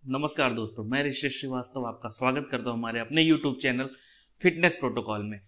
नमस्कार दोस्तों, मैं ऋषि श्रीवास्तव आपका स्वागत करता हूं हमारे अपने YouTube चैनल फिटनेस प्रोटोकॉल में।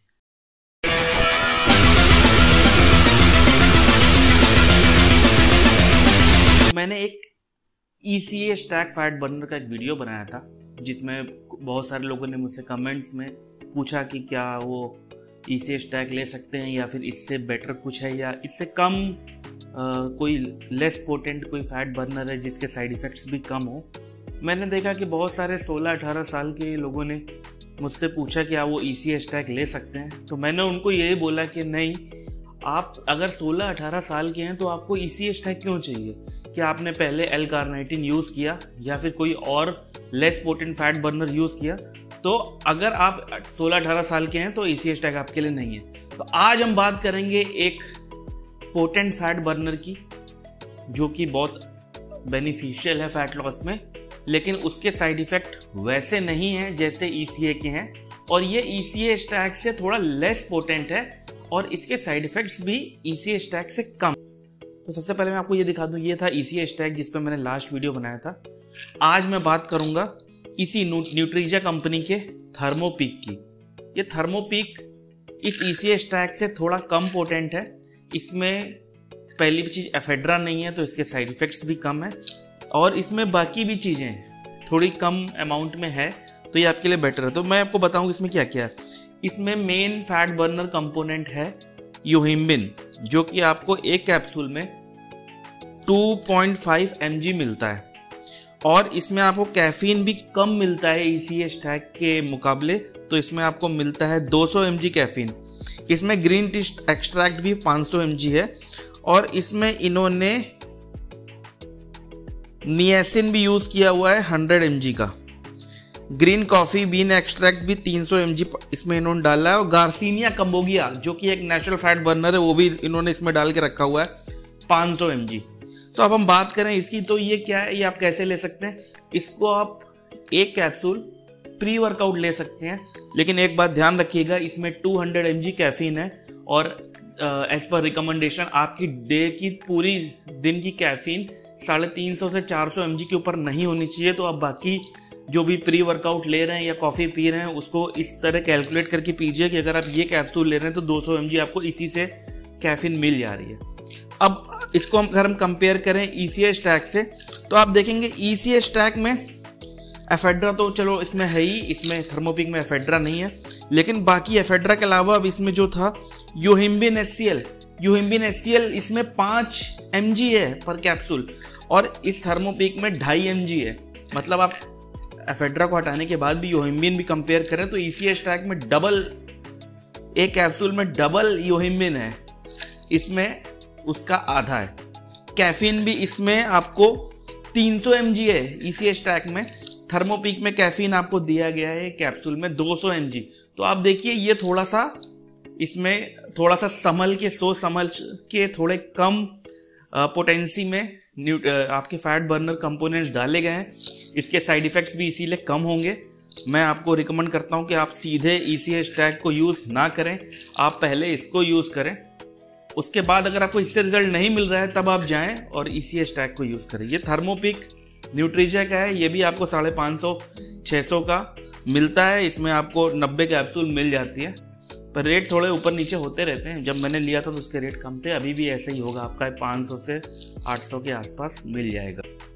मैंने एक ECA स्टैक फैट बर्नर का एक वीडियो बनाया था जिसमें बहुत सारे लोगों ने मुझसे कमेंट्स में पूछा कि क्या वो ECA स्टैक ले सकते हैं या फिर इससे बेटर कुछ है या इससे कम कोई लेस पोटेंट कोई फैट बर्नर है जिसके साइड इफ़ेक्ट्स भी कम हो। मैंने देखा कि बहुत सारे 16-18 साल के लोगों ने मुझसे पूछा कि आप वो ECA स्टैक ले सकते हैं, तो मैंने उनको यही बोला कि नहीं, आप अगर 16-18 साल के हैं तो आपको ECA स्टैक क्यों चाहिए? क्या आपने पहले L-कार्निटिन यूज़ किया या फिर कोई और less potent fat burner use किया? तो अगर आप 16-18 साल के हैं तो ECA स्टैक आपके लिए नहीं है। तो आज हम बात करेंगे एक पोटेंट फैट बर्नर की जो कि बहुत बेनिफिशियल है फैट लॉस में, लेकिन उसके साइड इफ़ेक्ट वैसे नहीं हैं जैसे ECA के हैं, और ये ECA स्टैक से थोड़ा लेस पोटेंट है और इसके साइड इफ़ेक्ट्स भी ECA स्टैक से कम। तो सबसे पहले मैं आपको ये दिखा दूं, ये था ECA स्टैक जिस पर मैंने लास्ट वीडियो बनाया था। आज मैं बात करूंगा इसी न्यूट्रिजा कंपनी के थर्मोपीक की। ये थर्मोपीक इस ECA स्टैक से थोड़ा कम पोटेंट है। इसमें पहली चीज़ एफेड्रा नहीं है तो इसके साइड इफ़ेक्ट्स भी कम है, और इसमें बाकी भी चीज़ें थोड़ी कम अमाउंट में है, तो ये आपके लिए बेटर है। तो मैं आपको बताऊं इसमें क्या क्या है। इसमें मेन फैट बर्नर कंपोनेंट है योहिम्बिन, जो कि आपको एक कैप्सूल में 2.5 mg मिलता है, और इसमें आपको कैफीन भी कम मिलता है ECA स्टैक के मुकाबले। तो इसमें आपको मिलता है 200 mg कैफीन। इसमें ग्रीन टी एक्सट्रैक्ट भी 500 mg है, और इसमें इन्होंने नियासिन भी यूज़ किया हुआ है 100 mg का। ग्रीन कॉफ़ी बीन एक्सट्रैक्ट भी 300 mg इसमें इन्होंने डाला है, और गार्सिनिया कंबोगिया जो कि एक नेचुरल फैट बर्नर है वो भी इन्होंने इसमें डाल के रखा हुआ है 500 mg। तो अब हम बात करें इसकी, तो ये क्या है, ये आप कैसे ले सकते हैं। इसको आप एक कैप्सूल प्री वर्कआउट ले सकते हैं, लेकिन एक बात ध्यान रखिएगा, इसमें 200 mg कैफीन है, और एज पर रिकमेंडेशन आपकी डे की पूरी दिन की कैफीन 350 से 400 mg के ऊपर नहीं होनी चाहिए। तो आप बाकी जो भी प्री वर्कआउट ले रहे हैं या कॉफ़ी पी रहे हैं उसको इस तरह कैलकुलेट करके पीजिए कि अगर आप ये कैप्सूल ले रहे हैं तो 200 mg आपको इसी से कैफीन मिल जा रही है। अब इसको अगर हम कंपेयर करें ECA स्टैक से, तो आप देखेंगे ECA स्टैक में एफेड्रा तो चलो इसमें है ही, इसमें थर्मोपीक में एफेड्रा नहीं है, लेकिन बाकी एफेड्रा के अलावा अब इसमें जो था योहिम्बिन HCl इसमें 5 mg है पर कैप्सूल, और इस थर्मोपीक में 2.5 mg है। मतलब आप एफेड्रा को हटाने के बाद भी योहिम्बिन भी कंपेयर करें तो ECA स्टैक में डबल, एक कैप्सूल में डबल योहिम्बिन है, इसमें उसका आधा है। कैफीन भी इसमें आपको 300 mg है ECA स्टैक में, थर्मोपीक में कैफीन आपको दिया गया है कैप्सूल में 200 mg। तो आप देखिए ये थोड़ा सा इसमें थोड़ा सा समझ के थोड़े कम पोटेंसी में आपके फैट बर्नर कंपोनेंट्स डाले गए हैं। इसके साइड इफ़ेक्ट्स भी इसीलिए कम होंगे। मैं आपको रिकमेंड करता हूं कि आप सीधे ECA स्टैक को यूज़ ना करें, आप पहले इसको यूज़ करें। उसके बाद अगर आपको इससे रिजल्ट नहीं मिल रहा है तब आप जाएं और ECA स्टैक को यूज़ करें। ये थर्मोपीक न्यूट्रिजा का है, ये भी आपको 550-600 का मिलता है। इसमें आपको 90 कैप्सूल मिल जाती है, पर रेट थोड़े ऊपर नीचे होते रहते हैं। जब मैंने लिया था तो उसके रेट कम थे, अभी भी ऐसे ही होगा, आपका 500 से 800 के आसपास मिल जाएगा।